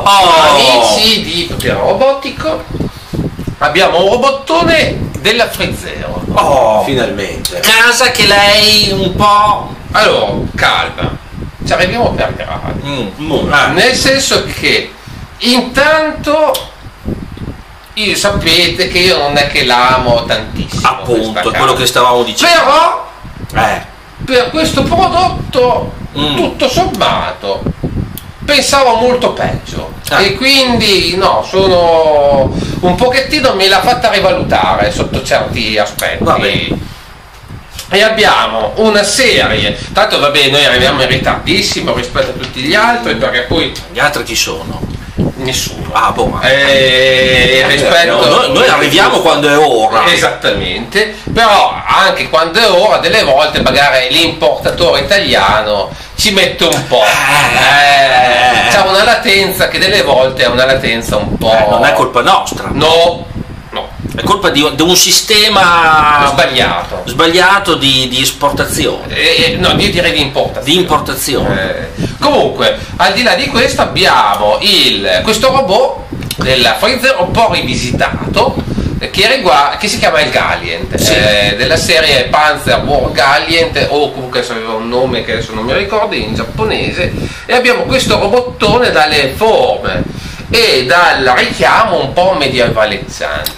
amici di Potere Robotico, abbiamo un robottone della Frizero. Finalmente. Casa che lei un po'... Allora, calma, ci arriviamo per gradi. Nel senso che intanto sapete che io non è che l'amo tantissimo. Appunto, è quello che stavamo dicendo. Però per questo prodotto, tutto sommato, pensavo molto peggio. E quindi no, sono un pochettino, me l'ha fatta rivalutare sotto certi aspetti. Va bene. E abbiamo una serie, tanto vabbè, noi arriviamo in ritardissimo rispetto a tutti gli altri, perché poi Gli altri chi sono? nessuno. Rispetto... noi arriviamo quando è ora. Esattamente, però anche quando è ora, delle volte magari l'importatore italiano ci mette un po'. C'è una latenza che delle volte è una latenza un po'. Non è colpa nostra. No. È colpa di un sistema sbagliato di esportazione. No, io direi di importazione. Di importazione. Comunque, al di là di questo abbiamo questo robot della Freezer un po' rivisitato che si chiama il Galient, della serie Panzer War Galient, o comunque aveva un nome che adesso non mi ricordo, in giapponese, e abbiamo questo robottone dalle forme e dal richiamo un po' medievaleggiante.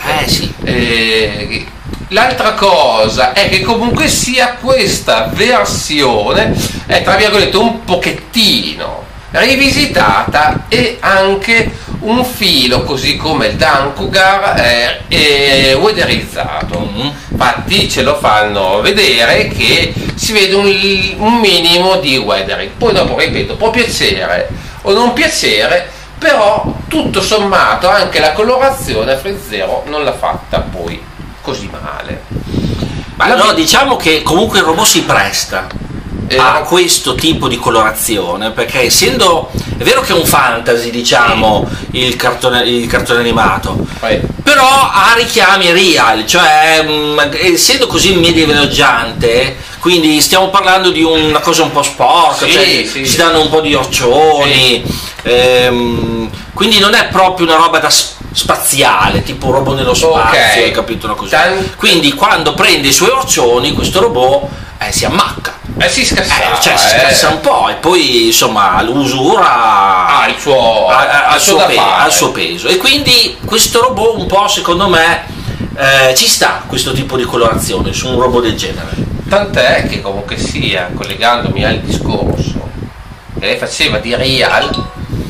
L'altra cosa è che comunque sia questa versione è tra virgolette un pochettino rivisitata e anche un filo, così come il Dankugar, è weatherizzato. Infatti ce lo fanno vedere che si vede un minimo di weathering. Poi dopo, ripeto, può piacere o non piacere, però tutto sommato anche la colorazione Frizero non l'ha fatta poi così male. Ma no, diciamo che comunque il robot si presta a questo tipo di colorazione, perché essendo, è vero che è un fantasy, diciamo, il cartone animato, però ha richiami real, cioè essendo così medievaleggiante, quindi stiamo parlando di una cosa un po' sporca, si danno un po' di orcioni, quindi non è proprio una roba da spaziale, tipo un robot nello spazio, hai capito una cosa? Quindi quando prende i suoi orcioni, questo robot si ammacca. Si scassa, si scassa un po', e poi insomma l'usura ha il suo peso, e quindi questo robot un po', secondo me, ci sta questo tipo di colorazione su un robot del genere. Tant'è che comunque sia, collegandomi al discorso che lei faceva di Real,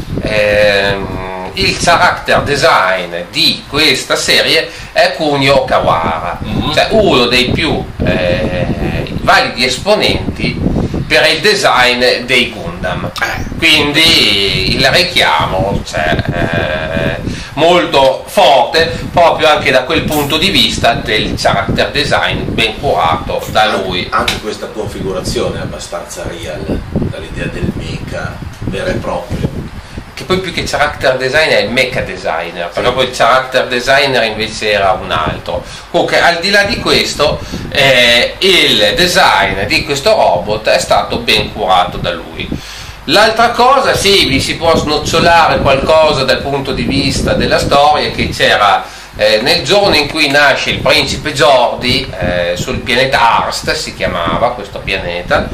il character design di questa serie è Kunio Okawara, cioè uno dei più validi esponenti per il design dei Gundam, quindi il richiamo molto forte proprio anche da quel punto di vista del character design ben curato da lui. Anche questa configurazione è abbastanza real, dall'idea del mecha vero e proprio, che poi più che character design è il mecha designer, però poi il character designer invece era un altro. Comunque, al di là di questo, il design di questo robot è stato ben curato da lui. L'altra cosa, vi si può snocciolare qualcosa dal punto di vista della storia, che c'era nel giorno in cui nasce il principe Jordi, sul pianeta Arst si chiamava questo pianeta,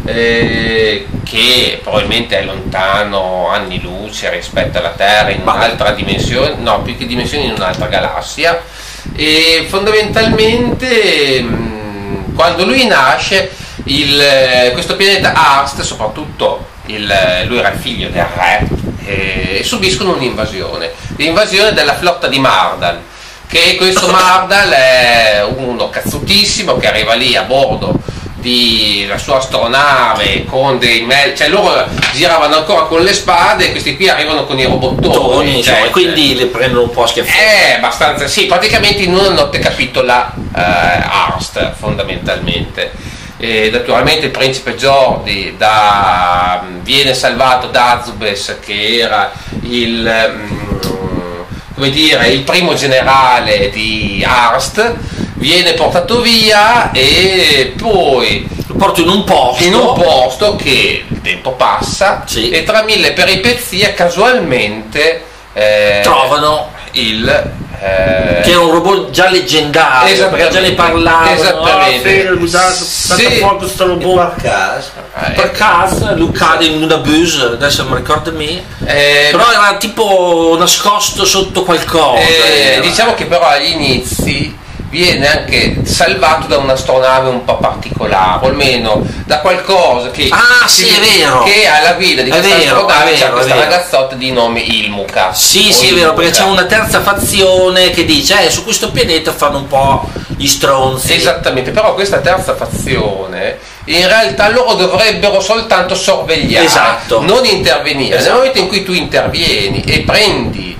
che probabilmente è lontano anni luce rispetto alla Terra, in un'altra dimensione, no, più che dimensione, in un'altra galassia, e fondamentalmente quando lui nasce questo pianeta Arst, soprattutto lui era il figlio del re, e subiscono un'invasione, l'invasione della flotta di Mardal, che questo Mardal è uno cazzutissimo che arriva lì a bordo la sua astronave con cioè loro giravano ancora con le spade, e questi qui arrivano con i robottoni, e quindi le prendono un po' a schiaffoni. Abbastanza, praticamente in una notte capitola Arst fondamentalmente. Naturalmente il principe Jordi viene salvato da Azubes, che era il primo generale di Arst, viene portato via e poi lo porto in un posto che il tempo passa, sì, e tra mille peripezie casualmente trovano che è un robot già leggendario, perché già ne parlavano. Esattamente. Fuoco sto robot per caso lui cade in una bus, adesso non ricordo me, però era tipo nascosto sotto qualcosa. Diciamo che però agli inizi viene anche salvato da un'astronave un po' particolare, o almeno da qualcosa che è vero, che alla guida di questa astronave c'è questa ragazzotta di nome Ilmuka. Sì, è vero, perché c'è una terza fazione che dice su questo pianeta fanno un po' gli stronzi. Esattamente, però questa terza fazione in realtà loro dovrebbero soltanto sorvegliare, non intervenire. Nel momento in cui tu intervieni e prendi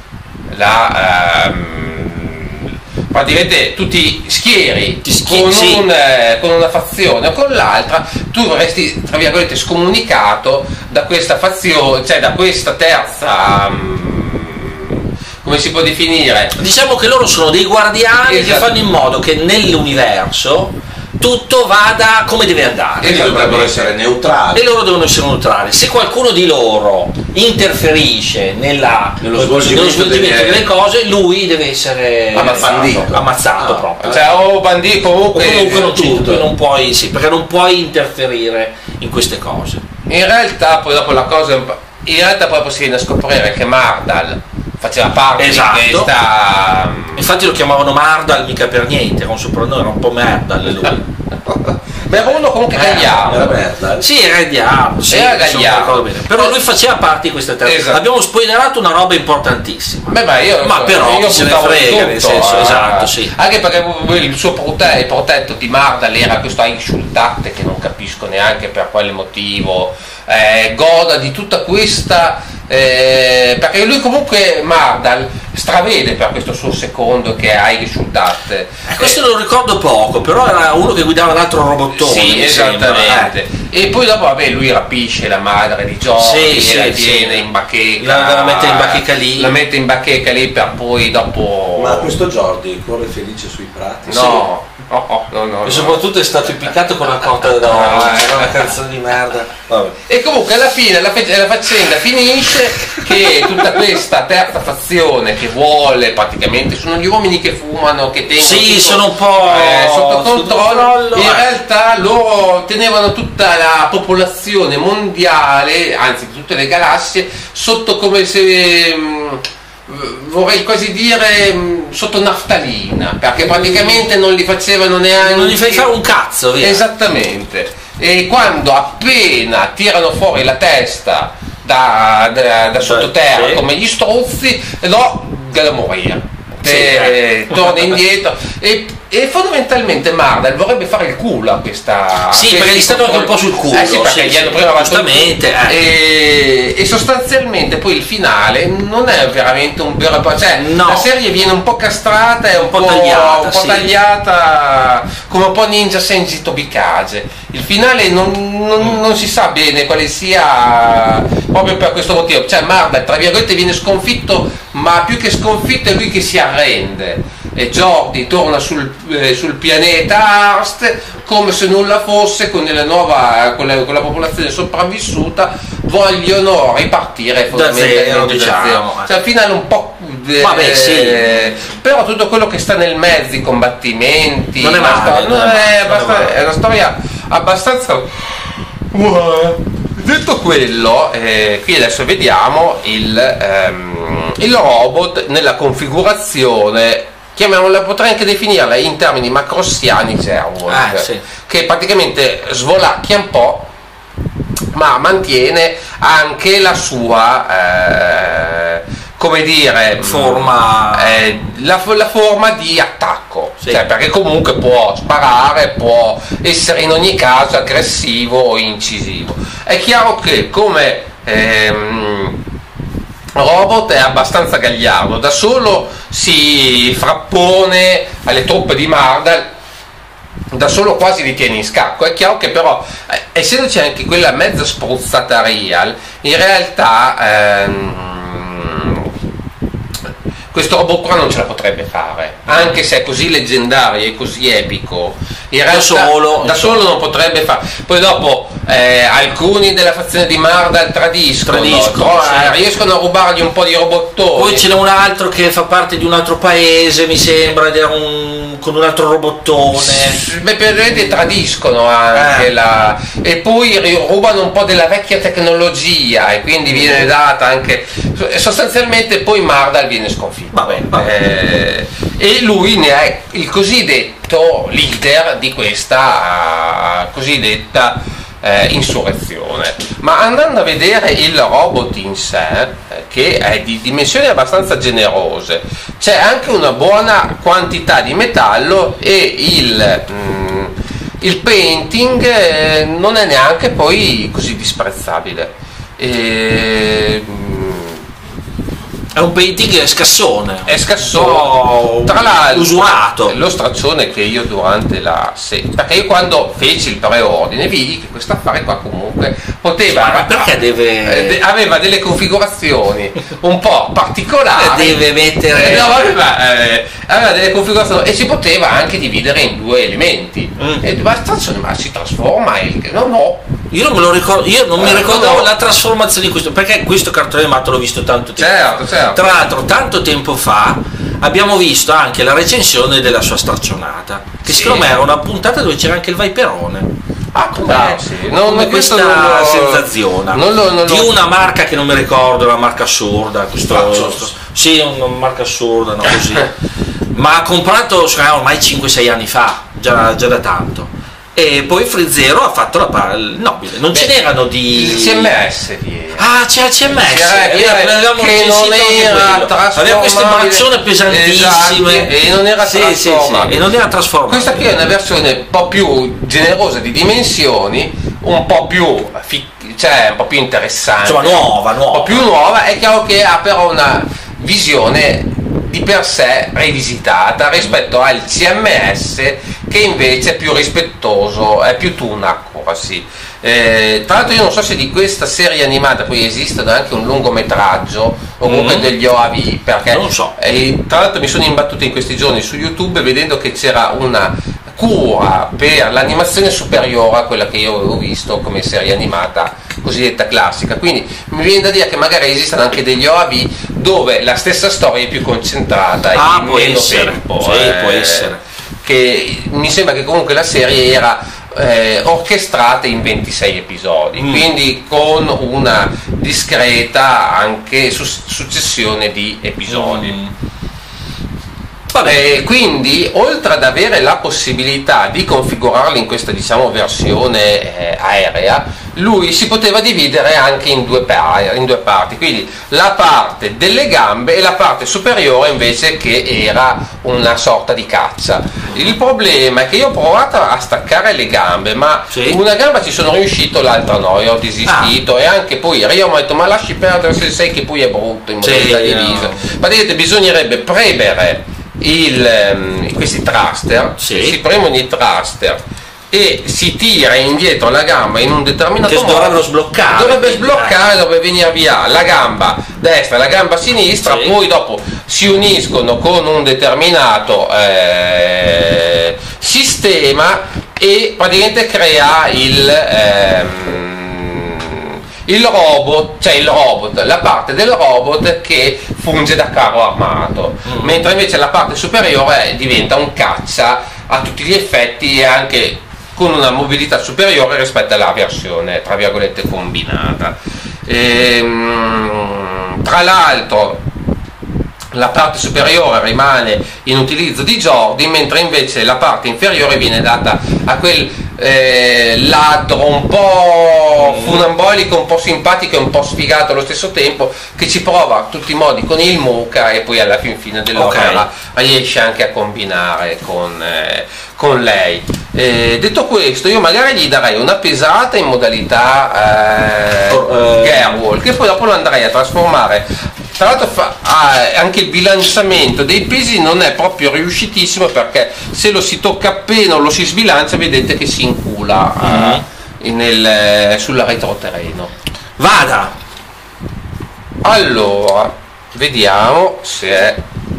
praticamente tu ti schieri con una fazione o con l'altra, tu verresti tra virgolette scomunicato da questa fazione, cioè da questa terza, come si può definire? Diciamo che loro sono dei guardiani che fanno in modo che nell'universo tutto vada come deve andare. E dovrebbero essere neutrali. E loro devono essere neutrali. Se qualcuno di loro interferisce nello svolgimento delle cose, lui deve essere ammazzato proprio. Cioè, o bandito comunque non tutto, non puoi, perché non puoi interferire in queste cose. In realtà poi dopo poi si viene a scoprire che Mardal faceva parte di questa. Infatti lo chiamavano Mardal mica per niente, era un soprannome, era un po' Merdal lui. Ma era uno comunque gagliardo. Sì, era gagliardo, era gagliardo. Però lui faceva parte di questa terza. Abbiamo spoilerato una roba importantissima. Io se ne frega, nel senso, Anche perché il suo protetto di Mardal era questo Einschultat, che non capisco neanche per quale motivo goda di tutta questa. Perché lui comunque Mardal stravede per questo suo secondo che è Einschultat. Questo lo ricordo poco, però era uno che guidava un altro robottone. Sì, esattamente. E poi dopo lui rapisce la madre di Jordi e la tiene in bacheca. La mette in bacheca lì. La mette in bacheca lì per poi dopo. Ma questo Jordi corre felice sui prati? No. E soprattutto è stato impiccato con la corda da una canzone di merda. Vabbè. E comunque alla fine la faccenda finisce che tutta questa terza fazione che vuole, praticamente sono gli uomini che fumano, che tengono sono un po' sotto controllo. In realtà loro tenevano tutta la popolazione mondiale, anzi tutte le galassie, sotto, come se vorrei quasi dire, sotto naftalina, perché praticamente non li facevano neanche, non gli fai fare un cazzo, vero? Esattamente. E quando appena tirano fuori la testa da sottoterra come gli struzzi, della moria, torna indietro e fondamentalmente Mardal vorrebbe fare il culo a questa. Perché gli stanno anche un po' sul culo. Perché gli hanno prima giustamente. E sostanzialmente poi il finale non è veramente un vero e proprio. La serie viene un po' castrata e un po' tagliata, come un po' Ninja Senji Tobikage. Il finale non si sa bene quale sia, proprio per questo motivo. Cioè Mardal, tra virgolette, viene sconfitto, ma più che sconfitto è lui che si arrende. E Jordi torna sul pianeta Arst come se nulla fosse, con la popolazione sopravvissuta vogliono ripartire fondamentalmente da zero. Cioè al finale un po' però tutto quello che sta nel mezzo, i combattimenti, non è è una storia abbastanza. Detto quello, qui adesso vediamo il robot nella configurazione, potrei anche definirla in termini macrossiani Zerworld, che praticamente svolacchia un po', ma mantiene anche la sua come dire, forma, la forma di attacco, cioè, perché comunque può sparare, può essere in ogni caso aggressivo o incisivo. È chiaro che come robot è abbastanza gagliardo, da solo si frappone alle truppe di Mardal, da solo quasi li tiene in scacco. È chiaro che però, essendoci anche quella mezza spruzzata real, in realtà questo robot qua non ce la potrebbe fare, anche se è così leggendario e così epico, in realtà da solo non potrebbe fare. Poi dopo alcuni della fazione di Mardal tradiscono, riescono a rubargli un po' di robottoni. Poi ce n'è un altro che fa parte di un altro paese, mi sembra, con un altro robottone. Beh, per tradiscono anche e poi rubano un po' della vecchia tecnologia e quindi viene data anche sostanzialmente, poi Mardal viene sconfitto. E lui ne è il cosiddetto leader di questa cosiddetta insurrezione. Ma andando a vedere il robot in sé, che è di dimensioni abbastanza generose, c'è anche una buona quantità di metallo e il painting non è neanche poi così disprezzabile. È un painting scassone. È scassone. Tra l'altro, usurato. Lo straccione che io durante perché io quando feci il preordine vidi che questo affare qua comunque poteva. Ma perché aveva delle configurazioni un po' particolari. Deve mettere. Aveva delle configurazioni e si poteva anche dividere in due elementi. Ma si trasforma Io non me lo ricordo, mi ricordavo la trasformazione di questo, perché questo cartone animato l'ho visto tanto tempo fa. Certo. Tra l'altro tanto tempo fa abbiamo visto anche la recensione della sua staccionata, che secondo me era una puntata dove c'era anche il Viperone. Come questa sensazione di una marca che non mi ricordo, una marca assurda, sì, una marca assurda, no, così. Ma ha comprato ormai 5-6 anni fa, già da tanto. E poi Frizzero ha fatto il nobile. Non ce n'erano di. Il CMS c'era il CMS che non era trasformabile. Aveva queste braccione pesantissime. E non era trasformabile. E non era trasformabile. Questa qui è una versione un po' più generosa di dimensioni, un po' più un po' più interessante. Insomma, nuova. Un po' più nuova. È chiaro che ha però una visione di per sé rivisitata rispetto al CMS, che invece è più rispettoso, è più tunaco quasi. Tra l'altro io non so se di questa serie animata poi esistono anche un lungometraggio o comunque degli OAV, perché non so. Tra l'altro mi sono imbattuto in questi giorni su YouTube vedendo che c'era una cura per l'animazione superiore a quella che io avevo visto come serie animata cosiddetta classica, quindi mi viene da dire che magari esistono anche degli OAV dove la stessa storia è più concentrata in meno tempo. Può essere. Che mi sembra che comunque la serie era orchestrata in 26 episodi, quindi con una discreta anche successione di episodi. Quindi oltre ad avere la possibilità di configurarlo in questa versione aerea, lui si poteva dividere anche in due parti, quindi la parte delle gambe e la parte superiore invece che era una sorta di caccia. Il problema è che io ho provato a staccare le gambe, ma una gamba ci sono riuscito, l'altra no, e ho desistito. E anche poi io mi ho detto, ma lasci perdere se sai che poi è brutto in modalità divisa. Ma vedete, bisognerebbe premere questi thruster, si premono i thruster e si tira indietro la gamba in un determinato modo, dovrebbe sbloccare, dove venire via la gamba destra e la gamba sinistra, poi dopo si uniscono con un determinato sistema e praticamente crea il robot, la parte del robot che funge da carro armato, mentre invece la parte superiore diventa un caccia a tutti gli effetti e anche con una mobilità superiore rispetto alla versione tra virgolette combinata. Tra l'altro la parte superiore rimane in utilizzo di Jordi, mentre invece la parte inferiore viene data a quel ladro un po' funambolico, un po' simpatico e un po' sfigato allo stesso tempo, che ci prova a tutti i modi con il Muka e poi alla fine dell'opera riesce anche a combinare con lei. Detto questo, io magari gli darei una pesata in modalità Gearwalk, che poi dopo lo andrei a trasformare. Tra l'altro anche il bilanciamento dei pesi non è proprio riuscitissimo, perché se lo si tocca appena o lo si sbilancia vedete che si incula sul retroterreno. Vada! Allora, vediamo se è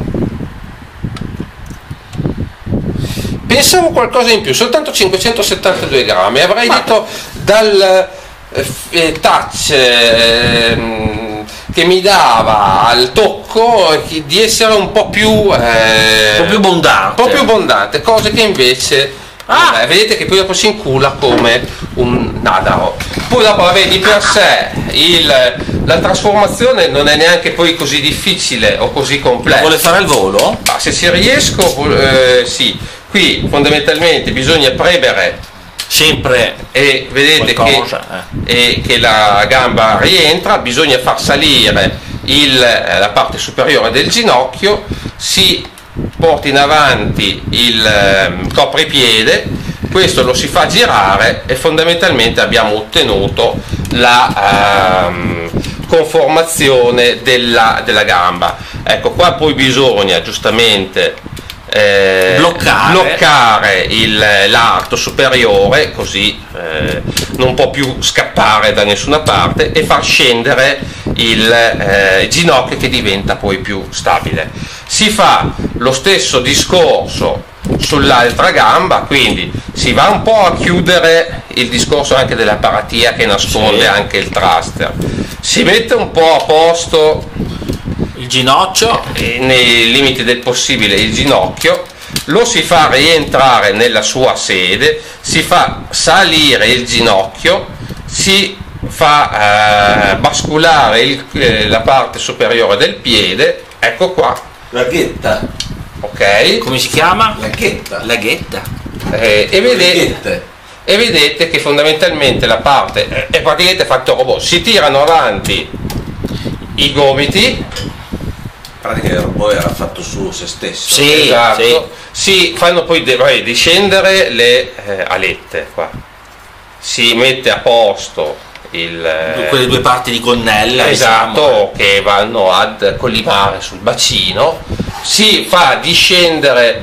pensavo qualcosa in più, soltanto 572 grammi, avrei detto dal touch che mi dava al tocco di essere un po' più abbondante, cose che invece vedete che poi dopo si incula come un nadaro. Poi dopo di per sé la trasformazione non è neanche poi così difficile o così complessa. Vuole fare il volo? Ma se ci riesco, sì. Qui fondamentalmente bisogna premere sempre e vedete che la gamba rientra, bisogna far salire la parte superiore del ginocchio, si porta in avanti il copripiede, questo lo si fa girare e fondamentalmente abbiamo ottenuto la conformazione della gamba. Ecco, qua poi bisogna giustamente bloccare l'arto superiore, così non può più scappare da nessuna parte, e far scendere il ginocchio, che diventa poi più stabile. Si fa lo stesso discorso sull'altra gamba, quindi si va un po' a chiudere il discorso anche della paratia che nasconde anche il thruster, si mette un po' a posto il ginocchio, nei limiti del possibile il ginocchio, lo si fa rientrare nella sua sede, si fa salire il ginocchio, si fa basculare la parte superiore del piede, ecco qua, laghetta, ok, come si chiama? Laghetta. E vedete che fondamentalmente la parte è praticamente fatto robot, si tirano avanti i gomiti, praticamente il robot era fatto su se stesso. Sì, esatto. Si fanno poi discendere le alette qua, si mette a posto quelle due parti di gonnella, esatto, che vanno ad collimare sul bacino, si fa discendere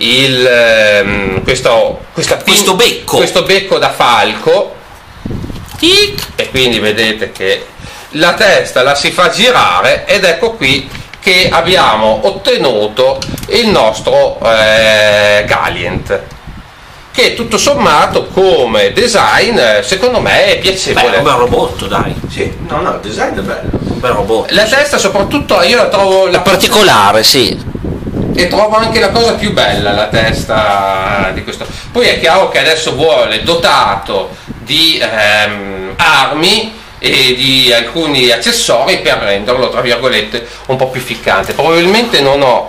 questo becco da falco, e quindi vedete che la testa la si fa girare, ed ecco qui che abbiamo ottenuto il nostro Galient, che tutto sommato come design secondo me è piacevole. Beh, è un bel robot, dai. Sì, no, il design è bello, un bel robot. La testa soprattutto io la trovo particolare, sì. E trovo anche la cosa più bella, la testa di questo. Poi è chiaro che adesso vuole dotato di armi e di alcuni accessori per renderlo, tra virgolette, un po' più ficcante. Probabilmente non ho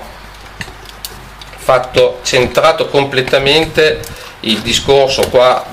centrato completamente il discorso qua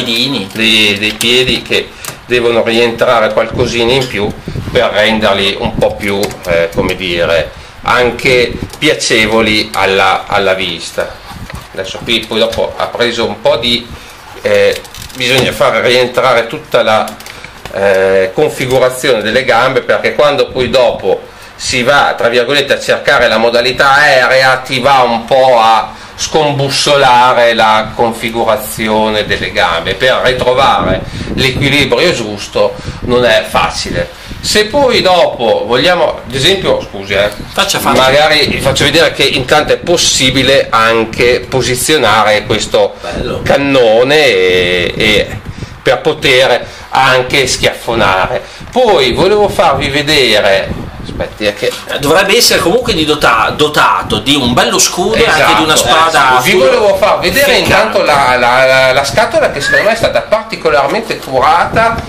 dei piedi, che devono rientrare qualcosina in più per renderli un po' più, come dire, anche piacevoli alla vista. Adesso qui poi dopo ha preso un po' di bisogna far rientrare tutta la configurazione delle gambe, perché quando poi dopo si va, tra virgolette, a cercare la modalità aerea, ti va un po' a scombussolare la configurazione delle gambe. Per ritrovare l'equilibrio giusto non è facile. Se poi dopo vogliamo, ad esempio, scusi, magari vi faccio vedere che intanto è possibile anche posizionare questo cannone e per poter anche schiaffonare. Poi volevo farvi vedere, che dovrebbe essere comunque dotato di un bello scudo, esatto, e anche di una spada. Vi volevo far vedere intanto la scatola, che secondo me è stata particolarmente curata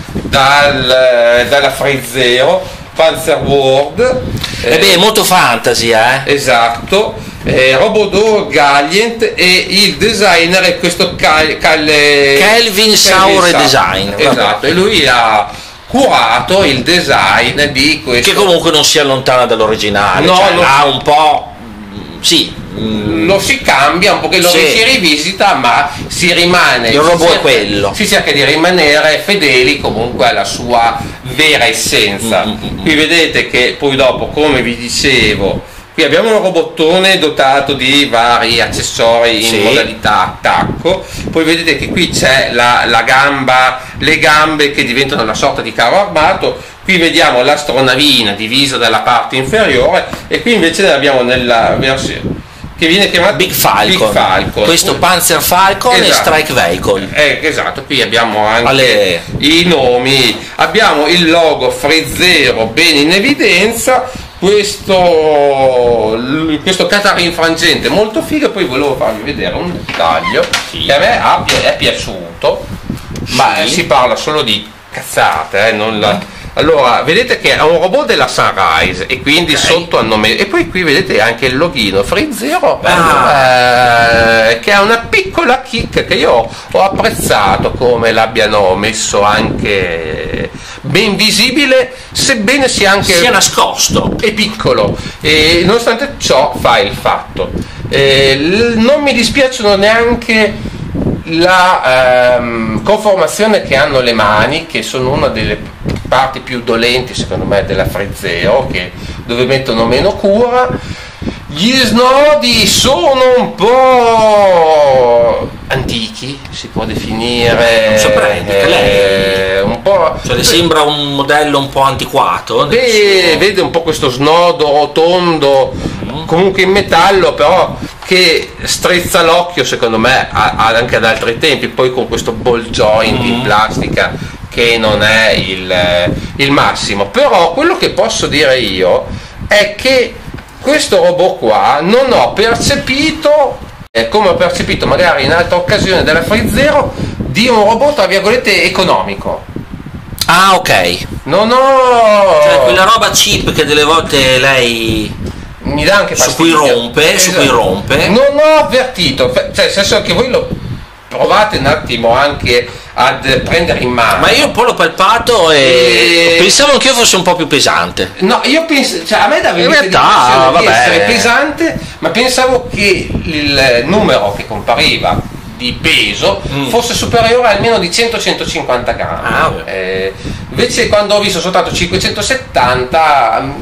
dalla Frizzero Panzerworld. È molto fantasy, esatto. Robodor Galient, e il designer è questo Kelvin Saure Design, esatto, e lui ha curato il design di questo, che comunque non si allontana dall'originale, ha un po', lo si cambia un po', lo si rivisita, ma si rimane, il robot è quello, si cerca di rimanere fedeli comunque alla sua vera essenza. Qui vedete che poi dopo, come vi dicevo, qui abbiamo un robottone dotato di vari accessori in modalità attacco. Poi vedete che qui c'è la gamba, le gambe che diventano una sorta di carro armato. Qui vediamo l'astronavina divisa dalla parte inferiore, e qui invece ne abbiamo nella versione che viene chiamato Big Falcon. Questo Panzer Falcon e Strike Vehicle. Esatto, qui abbiamo anche i nomi, abbiamo il logo Frizzero ben in evidenza, questo Catharin frangente molto figo. Poi volevo farvi vedere un dettaglio che a me è piaciuto, ma si parla solo di cazzate, Allora, vedete che è un robot della Sunrise e quindi sotto hanno messo, e poi qui vedete anche il loghino Frizzero, che è una piccola kick che io ho apprezzato come l'abbiano messo anche ben visibile, sebbene sia nascosto e piccolo, e nonostante ciò fa il fatto. Non mi dispiacciono neanche la conformazione che hanno le mani, che sono una delle parti più dolenti secondo me della Frizzero, dove mettono meno cura. Gli snodi sono un po' antichi, si può definire, non saprei, lei un po', cioè le sembra un modello un po' antiquato. Vede un po' questo snodo rotondo, comunque in metallo, però che strizza l'occhio secondo me anche ad altri tempi, poi con questo ball joint in plastica che non è il massimo. Però quello che posso dire io è che questo robot qua non ho percepito, come ho percepito magari in altre occasioni della Frizzero, di un robot tra virgolette economico. Ah, ok. Non ho, cioè quella roba cheap che delle volte lei mi dà anche fastidio, su cui rompe. Non ho avvertito, cioè nel senso che voi lo provate un attimo anche ad prendere in mano. Ma io un po' l'ho palpato e pensavo che io fosse un po' più pesante. No, io penso, cioè a me dava l'impressione di essere pesante, ma pensavo che il numero che compariva di peso fosse superiore almeno di 100-150 grammi. Invece quando ho visto soltanto 570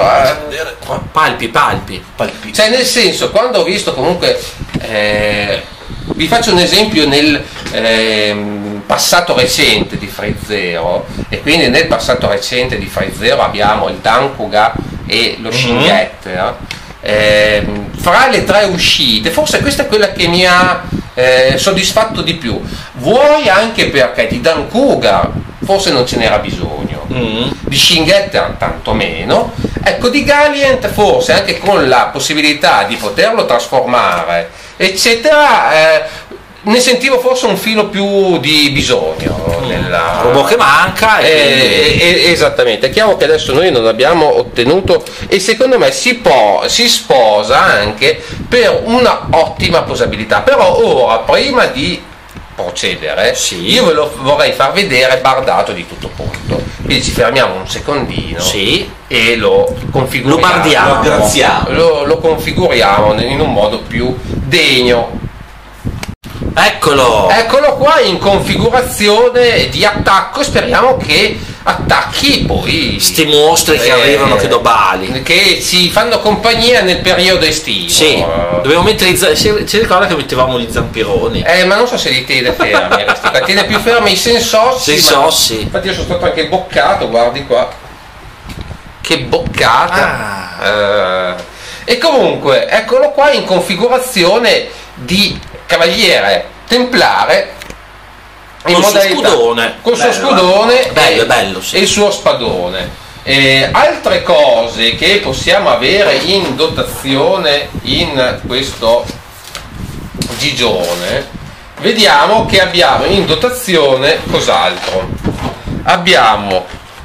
palpi. Cioè nel senso, quando ho visto comunque vi faccio un esempio nel passato recente di Frizzero, e quindi nel passato recente di Frizzero abbiamo il Dankuga e lo Shingetter. Fra le tre uscite forse questa è quella che mi ha soddisfatto di più, vuoi anche perché di Dankuga forse non ce n'era bisogno, di Shingetter tanto meno, ecco, di Galient forse anche con la possibilità di poterlo trasformare eccetera, ne sentivo forse un filo più di bisogno nella robot che manca esattamente. È chiaro che adesso noi non abbiamo ottenuto, e secondo me si sposa anche per una ottima posabilità. Però ora, prima di procedere, io ve lo vorrei far vedere bardato di tutto punto, quindi ci fermiamo un secondino e lo configuriamo, lo configuriamo in un modo più degno. Eccolo qua in configurazione di attacco, speriamo che attacchi poi sti mostri che arrivano che dobali, che ci fanno compagnia nel periodo estivo. Dobbiamo mettere ci ricorda che mettevamo gli zampironi, ma non so se li tiene fermi tiene più fermi i sensossi. Infatti io sono stato anche boccato, guardi qua che boccata. E comunque eccolo qua in configurazione di cavaliere templare in modalità con il suo scudone bello, e il suo spadone. Altre cose che possiamo avere in dotazione in questo gigione, vediamo che abbiamo in dotazione cos'altro. Abbiamo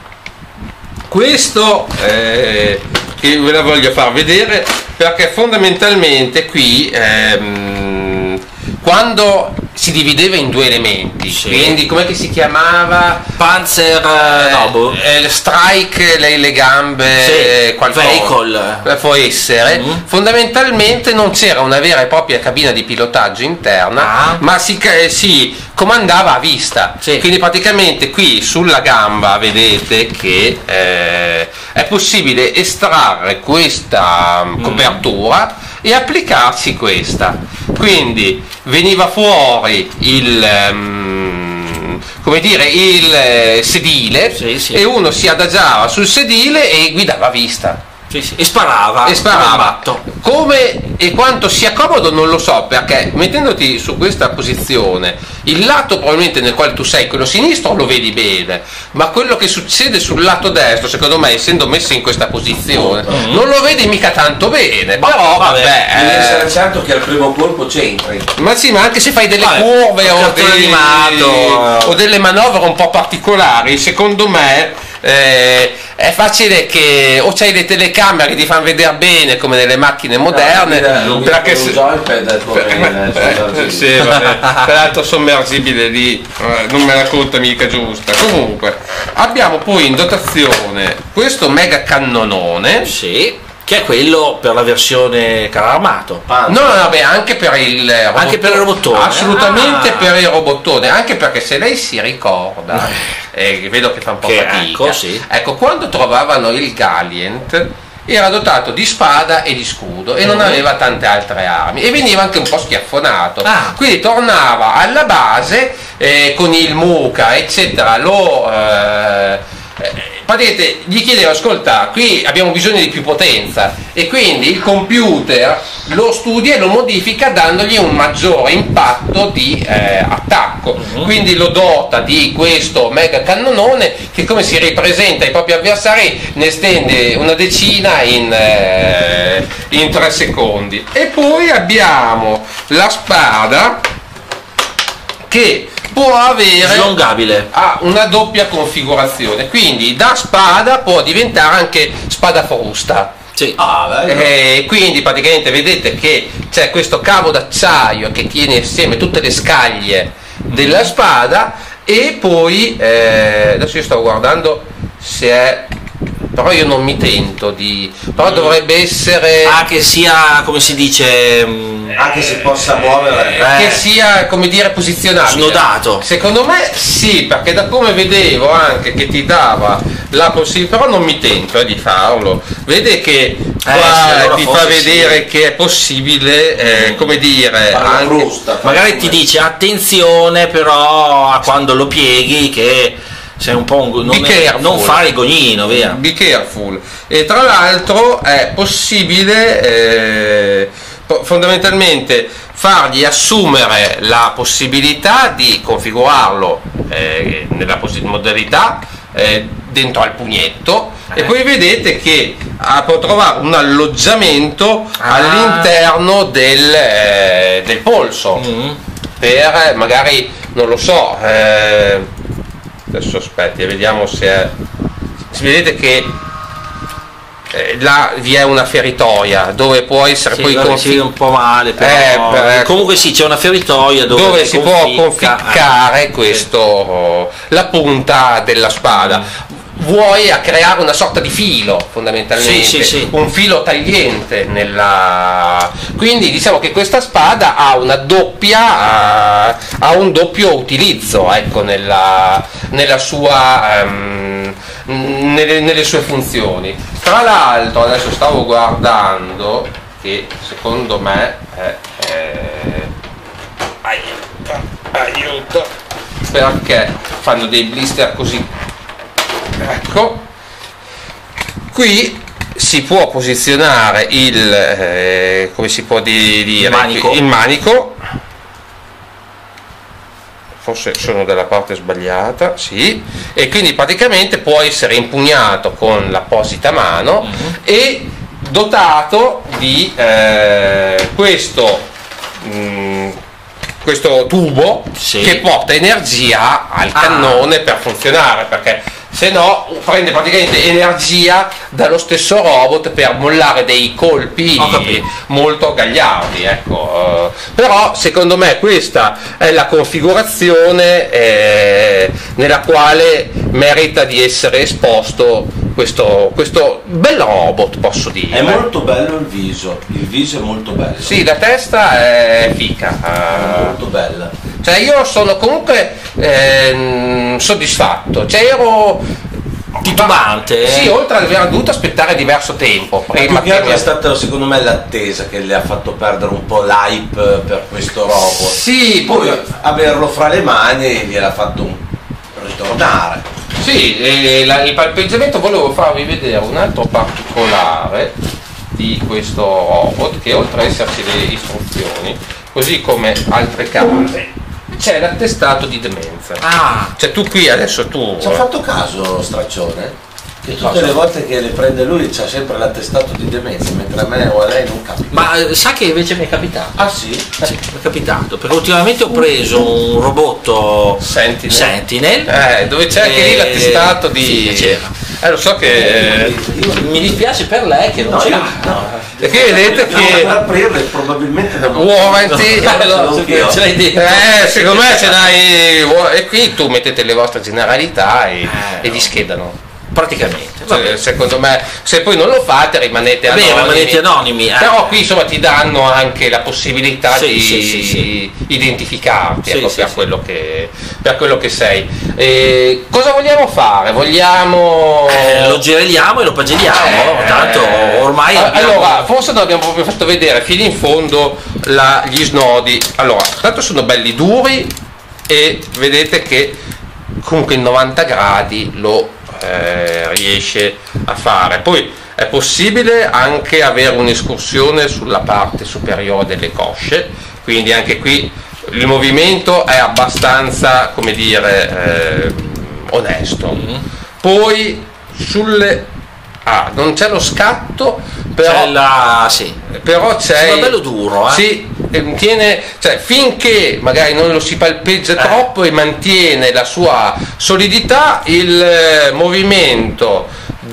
questo che ve la voglio far vedere perché fondamentalmente qui quando si divideva in due elementi, quindi com'è che si chiamava? Panzer Strike, le gambe, vehicle può essere. Fondamentalmente non c'era una vera e propria cabina di pilotaggio interna, ma si comandava a vista. Quindi praticamente qui sulla gamba vedete che è possibile estrarre questa copertura e applicarci questa, quindi veniva fuori il sedile e uno si adagiava sul sedile e guidava a vista. Sì. E sparava. Come e quanto sia comodo non lo so, perché mettendoti su questa posizione, il lato probabilmente nel quale tu sei, quello sinistro, lo vedi bene, ma quello che succede sul lato destro, secondo me, essendo messo in questa posizione, non lo vedi mica tanto bene. Però vabbè, devi essere certo che al primo colpo c'entri. ma sì, ma anche se fai delle curve o delle manovre un po' particolari, secondo me è facile che o c'hai le telecamere che ti fanno vedere bene come nelle macchine moderne, perché peraltro sommergibile lì non me la conta mica giusta. Comunque abbiamo poi in dotazione questo mega cannonone, che è quello per la versione carro armato. Anche per il robottone. Assolutamente per il robottone, anche perché se lei si ricorda, vedo che fa un po' fatica. Ecco, quando trovavano il Galient era dotato di spada e di scudo e non aveva tante altre armi e veniva anche un po' schiaffonato, quindi tornava alla base con il Muka eccetera, praticamente gli chiedeva: ascolta, qui abbiamo bisogno di più potenza, e quindi il computer lo studia e lo modifica dandogli un maggiore impatto di attacco, quindi lo dota di questo mega cannonone che, come si ripresenta ai propri avversari, ne stende una decina in 3 secondi. E poi abbiamo la spada che può avere una doppia configurazione, quindi da spada può diventare anche spada frusta. Quindi praticamente vedete che c'è questo cavo d'acciaio che tiene insieme tutte le scaglie della spada, e poi adesso io sto guardando se è, però io non mi tento però dovrebbe essere che sia, come si dice, che si possa muovere, che sia, come dire, posizionabile, snodato. Secondo me sì, perché da come vedevo anche che ti dava la possibilità, però non mi tento di farlo. Vede che qua ti fa vedere che è possibile, come dire, anche, magari ti dice attenzione però a quando lo pieghi, che sei un po' non fare il gognino, via. Be careful. E tra l'altro è possibile fondamentalmente fargli assumere la possibilità di configurarlo nella modalità dentro al pugnetto, e poi vedete che può trovare un alloggiamento all'interno del polso, per magari, non lo so, adesso aspetti, vediamo se è, vedete che là vi è una feritoia dove può essere poi un po' male, però comunque c'è una feritoia dove si può conficcare questo, la punta della spada. Vuoi a creare una sorta di filo, fondamentalmente, un filo tagliente quindi diciamo che questa spada ha un doppio utilizzo, ecco, nella sua nelle sue funzioni. Tra l'altro adesso stavo guardando che secondo me aiuto, perché fanno dei blister così. Ecco, qui si può posizionare come si può dire, il manico. Forse sono dalla parte sbagliata, e quindi praticamente può essere impugnato con l'apposita mano e dotato di questo tubo che porta energia al cannone per funzionare, perché se no prende praticamente energia dallo stesso robot per mollare dei colpi molto gagliardi, ecco. Però secondo me questa è la configurazione nella quale merita di essere esposto questo bel robot, posso dire. È molto bello il viso è molto bello. Sì, la testa è fica, è molto bella. Cioè io sono comunque soddisfatto, cioè ero titubante. Sì, oltre ad aver dovuto aspettare diverso tempo prima che è stata, secondo me, l'attesa che le ha fatto perdere un po' l'hype per questo robot. Sì, poi averlo fra le mani gliel'ha fatto ritornare. Sì, il palpeggiamento, volevo farvi vedere un altro particolare di questo robot, che oltre a esserci le istruzioni, così come altre case, c'è l'attestato di demenza. Cioè tu qui adesso tu... Ci ha fatto caso Straccione? Che tutte le volte che le prende lui c'ha sempre l'attestato di demenza, mentre a me o a lei non capita. Ma sa che invece mi è capitato? Ah sì? Sì, mi è capitato, perché ultimamente ho preso un robot Sentinel, dove c'è anche lì l'attestato di... Sì, c'era. Lo so che... Mi dispiace per lei che non ce l'ha. No. E qui vedete che... Per aprirle probabilmente da Warranty... ce l'hai detto. Secondo me ce l'hai... E qui tu mettete le vostre generalità e vi schedano. Praticamente, secondo me, se poi non lo fate rimanete anonimi, però qui insomma ti danno anche la possibilità di identificarti per quello che sei. Cosa vogliamo fare? Vogliamo lo girelliamo e lo pagelliamo, tanto ormai allora forse non abbiamo proprio fatto vedere fino in fondo gli snodi. Allora, tanto sono belli duri e vedete che comunque in 90 gradi lo riesce a fare. Poi è possibile anche avere un'escursione sulla parte superiore delle cosce, quindi anche qui il movimento è abbastanza, come dire, onesto. Poi sulle non c'è lo scatto, però però c'è bello duro, cioè, finché magari non lo si palpeggia troppo e mantiene la sua solidità, il movimento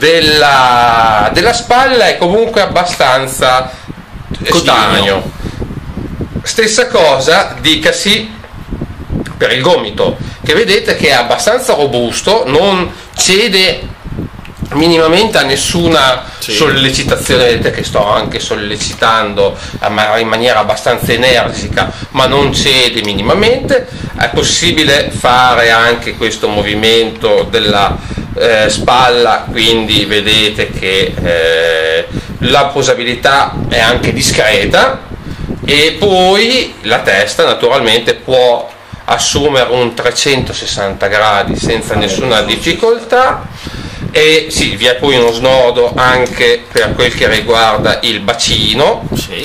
della spalla è comunque abbastanza stagno. Stessa cosa dicasi per il gomito, che vedete che è abbastanza robusto, non cede minimamente a nessuna sollecitazione. Vedete che sto anche sollecitando in maniera abbastanza energica, ma non cede minimamente. È possibile fare anche questo movimento della spalla, quindi vedete che la posabilità è anche discreta, e poi la testa naturalmente può assumere un 360 gradi senza nessuna difficoltà. E sì, vi è poi uno snodo anche per quel che riguarda il bacino.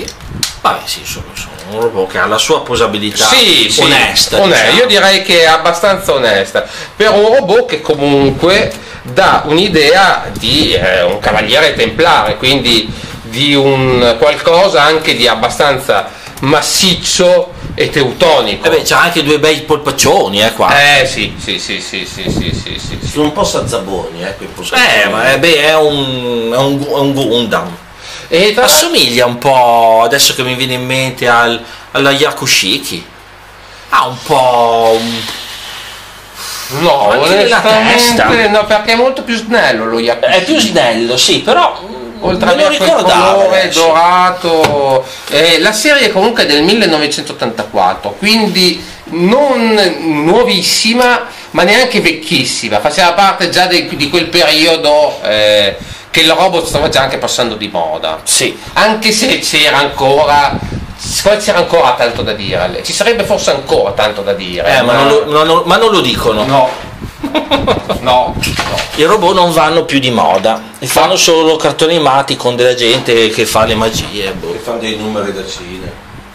Sono un robot che ha la sua posabilità onesta. Diciamo. Io direi che è abbastanza onesta per un robot che comunque dà un'idea di un cavaliere templare, quindi di un qualcosa anche di abbastanza massiccio e teutonico. C'ha anche due bei polpaccioni qua. Sì. Sono un po' sazzaboni, è un Gundam. E assomiglia un po', adesso che mi viene in mente, alla Yakushiki. Ha un po'... No, onestamente no, perché è molto più snello lo Yakushiki. È più snello, sì, però... oltre a quel colore dorato, la serie comunque è del 1984, quindi non nuovissima ma neanche vecchissima, faceva parte già di quel periodo che il robot stava già anche passando di moda, anche se c'era ancora tanto da dire, ci sarebbe forse ancora tanto da dire, ma non lo dicono. No. I robot non vanno più di moda e fanno solo cartoni animati con della gente che fa le magie, che fanno dei numeri da Cina.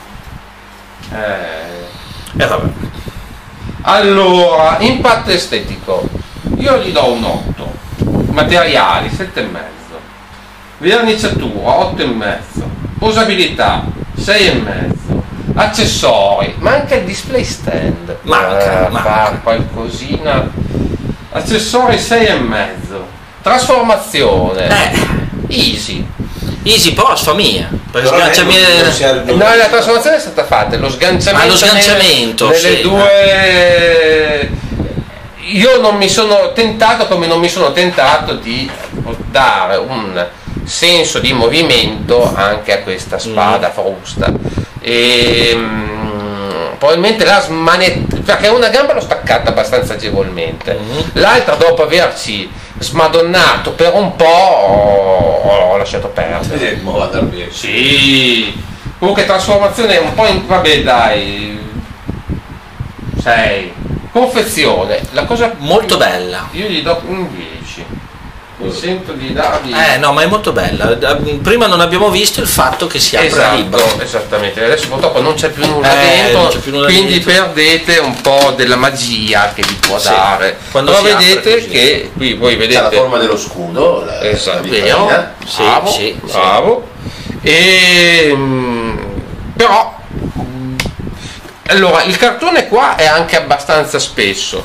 Vabbè. Allora, impatto estetico, io gli do un 8, materiali 7,5, verniciatura 8,5, posabilità 6,5, accessori, manca il display stand, manca qualcosina, accessori 6,5, trasformazione easy però sfamia, no, la trasformazione è stata fatta, lo sganciamento nelle due. Io non mi sono tentato, come non mi sono tentato di dare un senso di movimento anche a questa spada frusta, e probabilmente perché una gamba l'ho staccata abbastanza agevolmente, l'altra dopo averci smadonnato per un po' ho lasciato perdere. Comunque trasformazione un po' vabbè dai 6 Confezione, la cosa molto bella. Io gli do un 10. Mi sento di dargli. No, ma è molto bella. Prima non abbiamo visto il fatto che si apre il libro. Esattamente, adesso purtroppo non c'è più nulla dentro, quindi perdete un po' della magia che vi può dare. Quando però vedete che qui voi vedete c'è la forma dello scudo, esatto, bravo. E però allora il cartone qua è anche abbastanza spesso,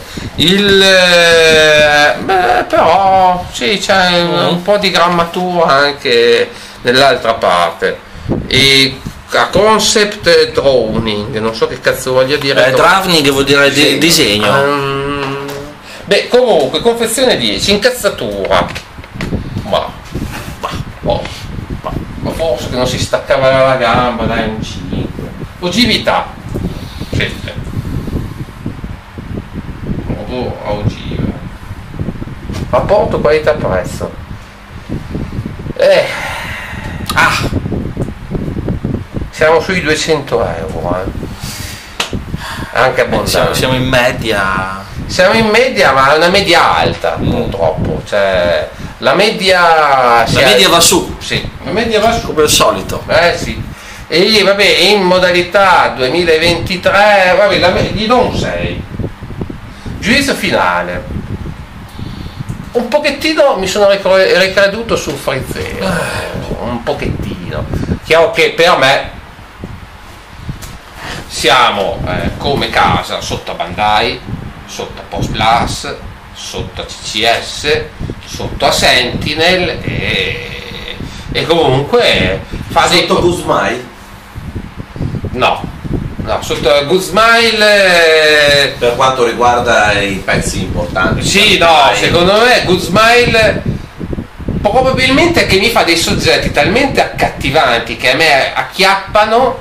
però sì, c'è un po' di grammatura anche nell'altra parte. E a concept drawing, non so che cazzo voglia dire. Drawing vuol dire disegno. Beh, comunque confezione 10, incazzatura ma forse che non si staccava la gamba, dai, un 5. Ogività 7. Modo ogiva. Rapporto qualità-prezzo. Siamo sui 200 euro, anche abbondante. Siamo in media. Siamo in media, ma è una media alta, purtroppo. Cioè, la media va su. Sì, la media va su. Come al solito. Sì. E vabbè, in modalità 2023, vabbè, gli do un 6. Giudizio finale. Un pochettino mi sono ricreduto sul Frizzero. Un pochettino. Chiaro che per me siamo come casa sotto a Bandai, sotto a Post Plus, sotto a CCS, sotto a Sentinel e comunque sotto Guzmai? No, sotto a Good Smile per quanto riguarda i pezzi importanti. Sì, secondo me Good Smile probabilmente che mi fa dei soggetti talmente accattivanti che a me acchiappano,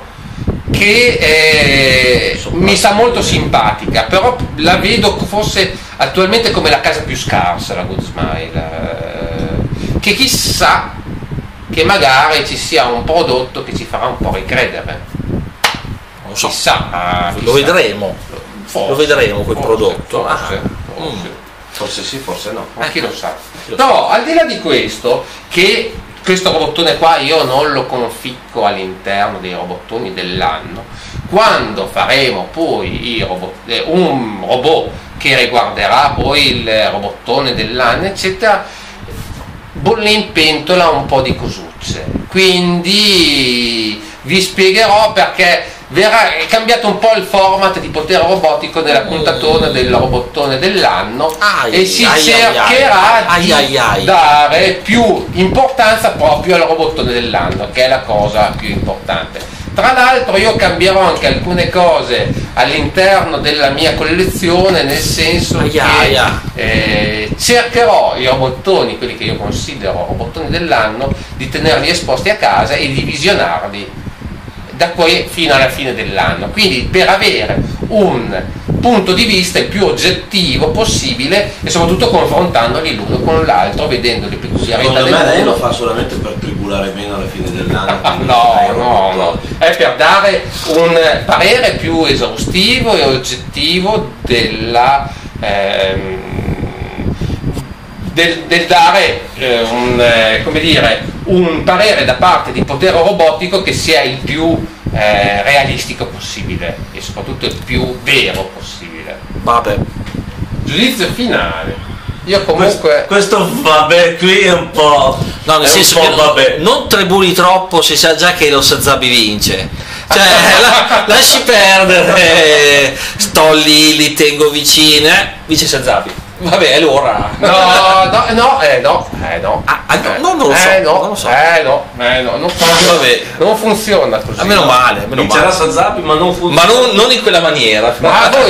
che mi sa molto simpatica, però la vedo forse attualmente come la casa più scarsa, la Good Smile, che chissà che magari ci sia un prodotto che ci farà un po' ricredere. Non so, chissà. Lo vedremo. Lo vedremo quel prodotto. Forse sì, forse no. Ma chi lo sa. No, al di là di questo, che questo robottone qua io non lo conficco all'interno dei robottoni dell'anno, quando faremo poi un robot che riguarderà poi il robottone dell'anno eccetera, bolle in pentola un po' di cosucce, quindi vi spiegherò perché è cambiato un po' il format di potere robotico della puntatona del robottone dell'anno e si cercherà di dare più importanza proprio al robottone dell'anno, che è la cosa più importante. Tra l'altro io cambierò anche alcune cose all'interno della mia collezione, nel senso che cercherò i robottoni, quelli che io considero robottoni dell'anno, di tenerli esposti a casa e di visionarli da qui fino alla fine dell'anno, quindi per avere un punto di vista il più oggettivo possibile e soprattutto confrontandoli l'uno con l'altro, vedendo le peculiarità dell'uno. Secondo me lei lo fa solamente per tribulare meno alla fine dell'anno. No, è per dare un parere più esaustivo e oggettivo della del dare un parere da parte di potere robotico che sia il più realistico possibile e soprattutto il più vero possibile. Vabbè. Giudizio finale. Io comunque questo vabbè qui è un po', no, nel senso che vabbè, non trebuli troppo, si sa già che lo Sazabi vince, cioè lasci perdere, sto lì, li tengo vicine, vince Sazabi. Vabbè, allora. No. Non lo so. Non funziona così. Meno male. C'era Sazabi, ma non funziona. Ma non in quella maniera. Ma voi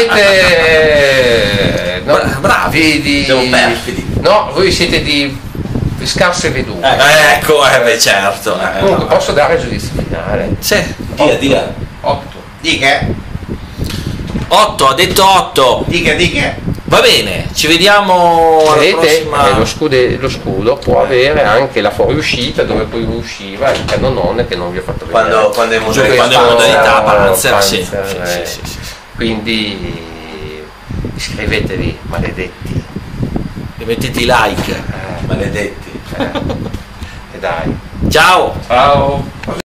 siete bravi, siamo perfidi. No, voi siete di scarse vedute. Ecco, certo. Comunque posso dare il giudizio finale? Sì. Dica. 8. Dica. 8, ha detto 8. Dica. Va bene, ci vediamo alla prossima. Lo scudo può avere anche la fuoriuscita dove poi usciva il cannonone che non vi ho fatto vedere. Quando è modalità Panzer, sì. Quindi iscrivetevi, maledetti, e mettete i like, maledetti. E dai, ciao. ciao.